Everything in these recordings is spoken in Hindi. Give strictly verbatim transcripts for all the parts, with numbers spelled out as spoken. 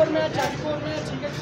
में चालीपुर में ठीक है।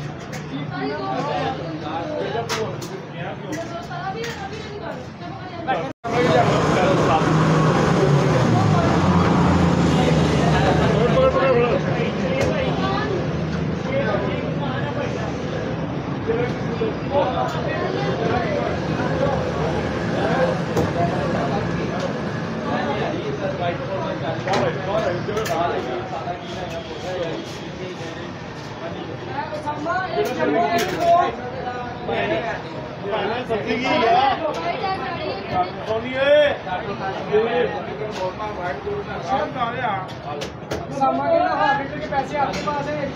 के पैसे आपके पास है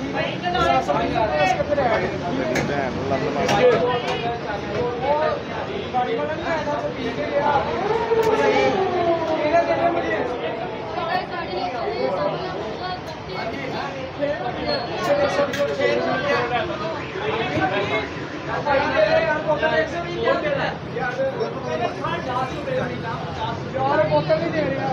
यार बोतल नहीं दे रहे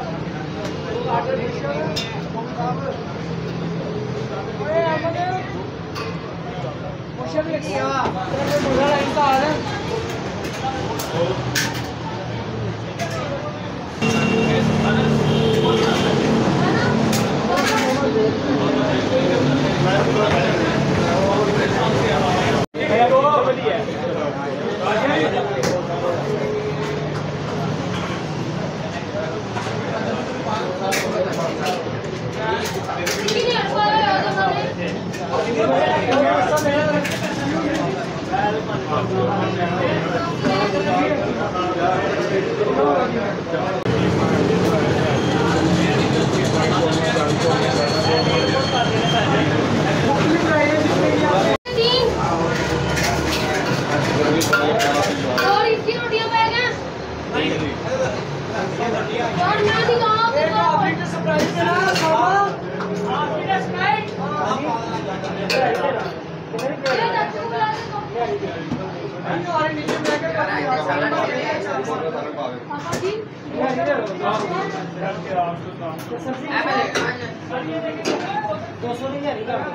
दो सौ नहीं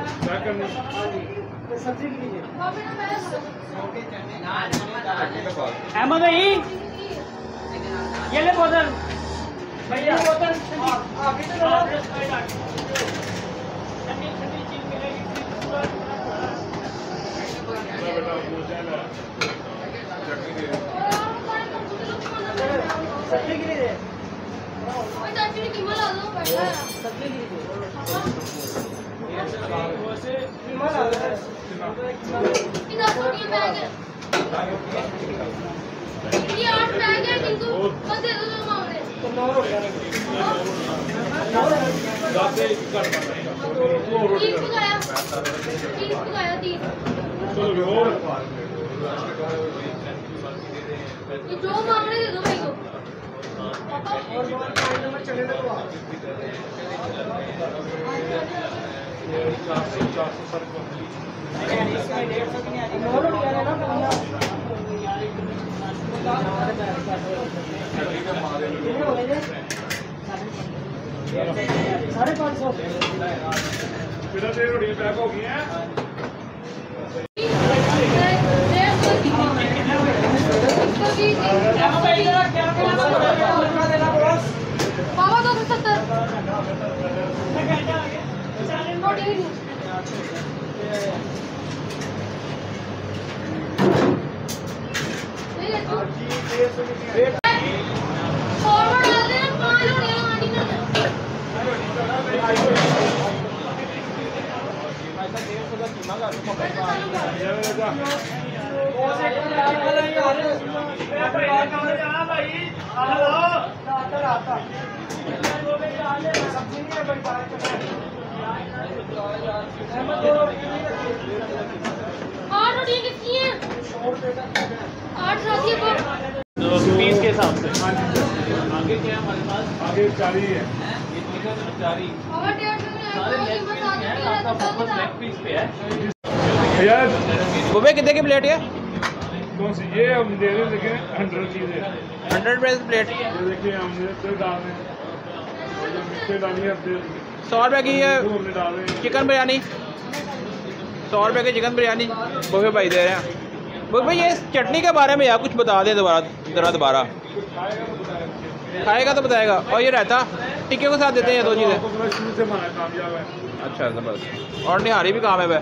सब्जी अहमद भाई ये ले बोतल भैया बोतल सब्जी गिरी दे सब्जी कीमा ला दो सब्जी गिरी दे कीमा ला दो कितना छोटी बैग है ये आठ बैग है किंतु कब दे दो मामले तो नौ हो गया दस से कर तीन पकाया तीन पकाया तीन चलो और ये जो मामले दे दो भाई को और नंबर चले लगवा चार सौ चार सौ सर को इसमें डेढ़ सौ नहीं आ रही नौ रुपया लेना पड़ेगा साढ़े पाँच सौ मेरा डेढ़ रोटी पैक हो गई है बाबा दो सौ सत्तर फॉरवर्ड डाल देना पाँच रोटियां लगानी ना आठ रोटियां कितनी हैं? आठ रोटियां पर पीस के हिसाब से। आगे क्या है हमारे पास? आगे चारी है। ये चिकन चारी। और डेढ़ सौ में सारे लेग पीस हैं, आपका फोकस लेग पीस पे है। भैया गोबे कितने की प्लेट है? कौन सी? ये हम दे रहे हैं लेकिन हंड्रेड चीज़ है। हंड्रेड रुपये प्लेट। ये देखिए हमने तो डाल रहे हैं, मिर्चें डाली है, सौ रुपये की है हमने डाल रहे हैं। चिकन बिरयानी सौ रुपये की चिकन बिरयानी बुफे भाई दे रहे हैं। बुफे भाई ये चटनी के बारे में यार कुछ बता दें दोबारा ज़रा दोबारा। खाएगा तो बताएगा। और ये रहता टिक्के के साथ देते हैं ये दो चीज़ें। शुरू से हमारा कामयाब है। अच्छा ज़बरदस्त। और निहारी भी कामयाब है।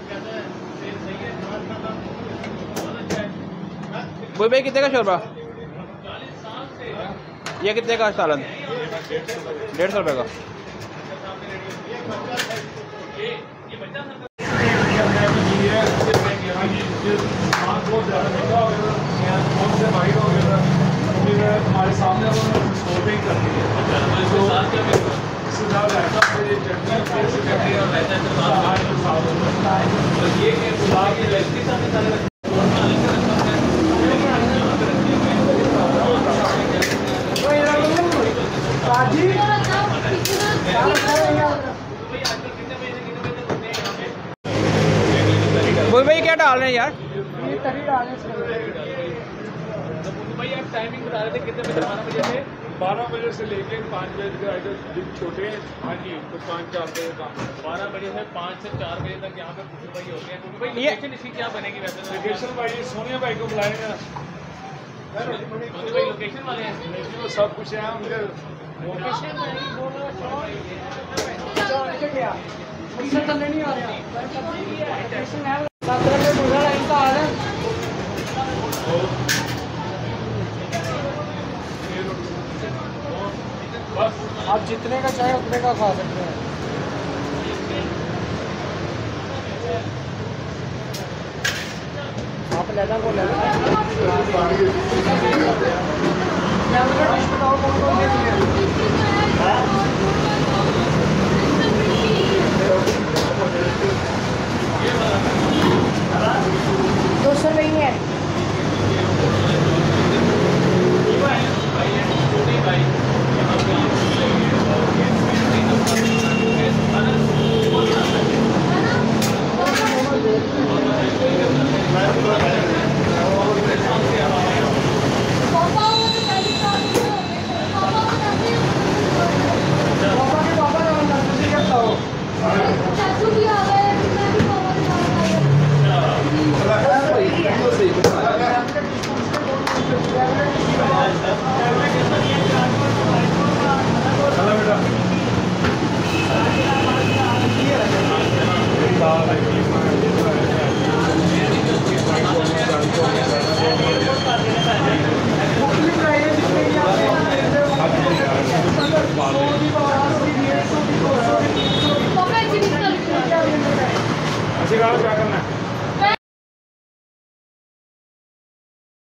बुफे भाई कितने का शोरबा? ये कितने का सालन? डेढ़ सौ रुपये का। हमारे सामने स्टोर करती है। भाई क्या डाल रहे हैं यार? ये तरी डाल रहे हैं। भाई आप टाइमिंग बता रहे थे कितने बजे? बारह बजे से बारह बजे से लेके पाँच बजे तक दिन छोटे हैं। हाँ जी, तो पाँच चार बजे का बारह बजे से पाँच से चार बजे तक यहाँ पे कुछ भाई होते हैं। क्योंकि भाई लोकेशन इसकी क्या बनेगी वैसे? लोकेशन भाई सोनिया भाई को बुलाएंगे। भाई लोकेशन वाले हैं तो सब कुछ है उनके लोकेशन नहीं आ रहा। लोकेशन है सत्रह में पूरा लाइन का आ रहा है। आप जितने का चाहे उतने का खा सकते हैं। आप लेना को लेना। डिश बताओ कौन कौन सी दो सौ नहीं है। अच्छी